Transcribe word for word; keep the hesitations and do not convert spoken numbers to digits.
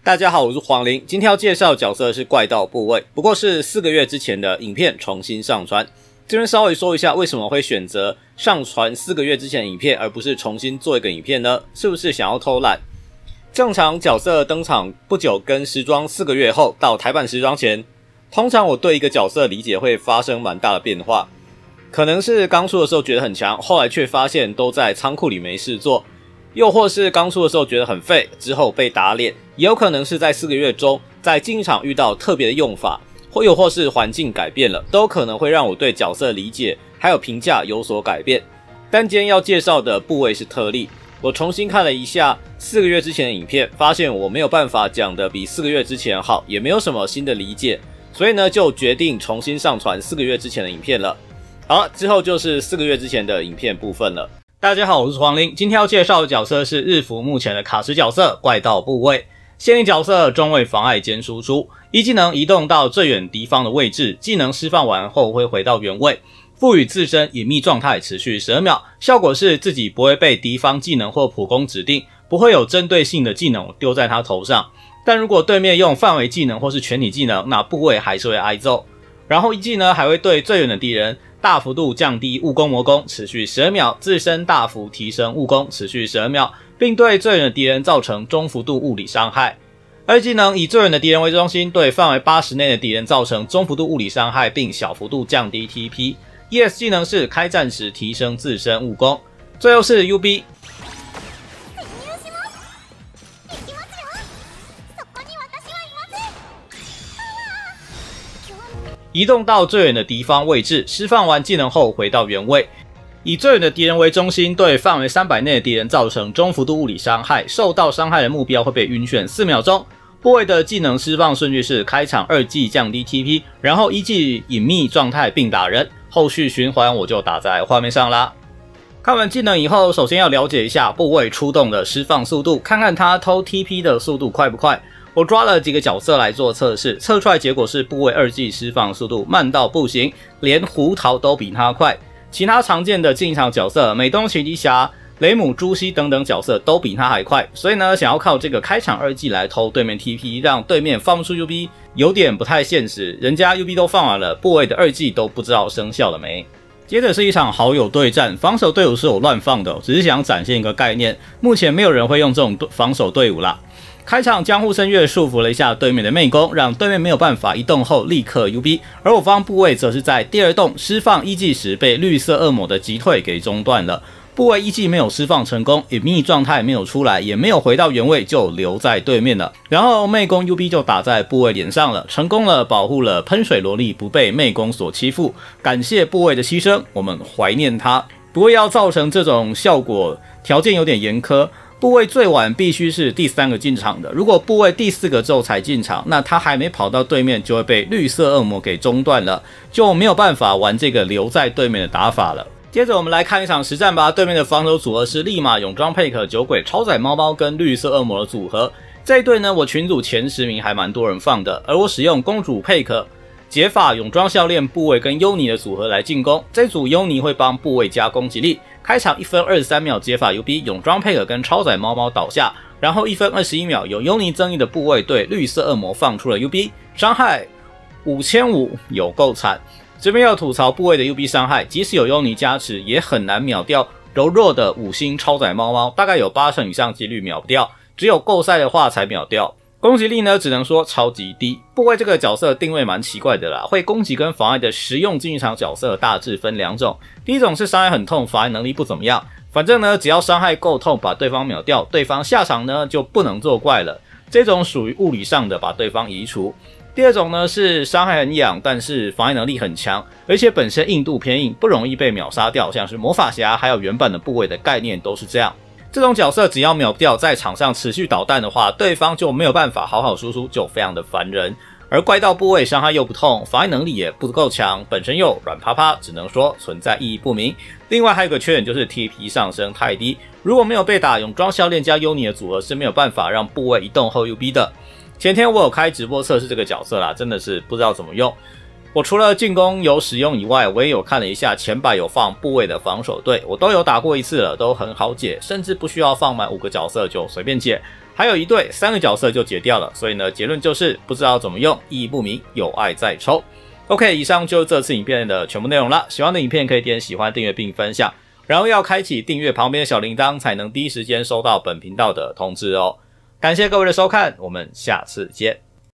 大家好，我是黄林，今天要介绍的角色是怪盗部位，不过是四个月之前的影片重新上传。这边稍微说一下为什么会选择上传四个月之前的影片，而不是重新做一个影片呢？是不是想要偷懒？正常角色登场不久跟时装四个月后到台版时装前，通常我对一个角色的理解会发生蛮大的变化，可能是刚出的时候觉得很强，后来却发现都在仓库里没事做。又或是刚出的时候觉得很废，之后被打脸，也有可能是在四个月中在竞技场遇到特别的用法，或又或是环境改变了，都有可能会让我对角色的理解还有评价有所改变。但今天要介绍的部位是特例，我重新看了一下四个月之前的影片，发现我没有办法讲的比四个月之前好，也没有什么新的理解，所以呢就决定重新上传四个月之前的影片了。好了，之后就是四个月之前的影片部分了。大家好，我是黄林，今天要介绍的角色是日服目前的卡池角色怪盗部位。限定角色中位妨碍兼输出，一技能移动到最远敌方的位置，技能释放完后会回到原位，赋予自身隐秘状态持续十二秒，效果是自己不会被敌方技能或普攻指定，不会有针对性的技能丢在他头上，但如果对面用范围技能或是全体技能，那部位还是会挨揍。然后一技呢还会对最远的敌人大幅度降低误攻魔攻，持续十二秒，自身大幅提升误攻，持续十二秒，并对最远的敌人造成中幅度物理伤害。二技能以最远的敌人为中心，对范围八十内的敌人造成中幅度物理伤害，并小幅度降低 T P。E S 技能是开战时提升自身误攻。最后是 U B。移动到最远的敌方位置，释放完技能后回到原位，以最远的敌人为中心，对范围三百内的敌人造成中幅度物理伤害，受到伤害的目标会被晕眩四秒钟。部位的技能释放顺序是开场二技降低 T P， 然后一技隐秘状态并打人，后续循环我就打在画面上啦。看完技能以后，首先要了解一下部位出动的释放速度，看看他偷 T P 的速度快不快。我抓了几个角色来做测试，测出来结果是部位二技释放速度慢到不行，连胡桃都比他快。其他常见的竞技场角色，美东奇迪侠、雷姆、朱熹等等角色都比他还快，所以呢，想要靠这个开场二技来偷对面 T P， 让对面放不出 U B， 有点不太现实。人家 U B 都放完了，部位的二技都不知道生效了没。接着是一场好友对战，防守队伍是有乱放的，只是想展现一个概念，目前没有人会用这种防守队伍啦。开场江户声月束缚了一下对面的媚攻，让对面没有办法移动后立刻 U B， 而我方部位则是在第二洞释放一技时被绿色恶魔的击退给中断了。部位一技没有释放成功，隐秘状态没有出来，也没有回到原位，就留在对面了。然后媚攻 U B 就打在部位脸上了，成功了保护了喷水萝莉不被媚攻所欺负。感谢部位的牺牲，我们怀念他。不过要造成这种效果，条件有点严苛。部位最晚必须是第三个进场的，如果部位第四个之后才进场，那他还没跑到对面就会被绿色恶魔给中断了，就没有办法玩这个留在对面的打法了。接着我们来看一场实战吧，对面的防守组合是立马、泳装佩可、酒鬼、超载猫猫跟绿色恶魔的组合。这一队呢，我群组前十名还蛮多人放的，而我使用公主佩可、解法、泳装项链、部位跟优尼的组合来进攻。这组优尼会帮部位加攻击力。开场一分二十三秒解法 U B， 泳装佩可跟超载猫猫倒下，然后一分二十一秒有优尼增益的部位对绿色恶魔放出了 U B， 伤害五千五百，有够惨。这边要吐槽部位的 U B 伤害，即使有优尼加持也很难秒掉柔弱的五星超载猫猫，大概有八成以上几率秒不掉，只有够赛的话才秒掉。攻击力呢，只能说超级低。部位这个角色定位蛮奇怪的啦，会攻击跟妨碍的实用竞技场角色大致分两种。第一种是伤害很痛，妨碍能力不怎么样，反正呢只要伤害够痛，把对方秒掉，对方下场呢就不能作怪了。这种属于物理上的把对方移除。第二种呢是伤害很痒，但是妨碍能力很强，而且本身硬度偏硬，不容易被秒杀掉，像是魔法侠还有原版的部位的概念都是这样。这种角色只要秒掉，在场上持续捣蛋的话，对方就没有办法好好输出，就非常的烦人。而怪盗部位伤害又不痛，妨碍能力也不够强，本身又软趴趴，只能说存在意义不明。另外还有个缺点就是 T P 上升太低，如果没有被打泳装项链加优尼的组合是没有办法让部位移动后 U B 的。前天我有开直播测试这个角色啦，真的是不知道怎么用。我除了进攻有使用以外，我也有看了一下前百有放部位的防守队，我都有打过一次了，都很好解，甚至不需要放满五个角色就随便解。 还有一队三个角色就解掉了，所以呢，结论就是不知道怎么用，意义不明，有爱再抽。OK， 以上就是这次影片的全部内容啦。喜欢的影片可以点喜欢、订阅并分享，然后要开启订阅旁边的小铃铛，才能第一时间收到本频道的通知哦。感谢各位的收看，我们下次见。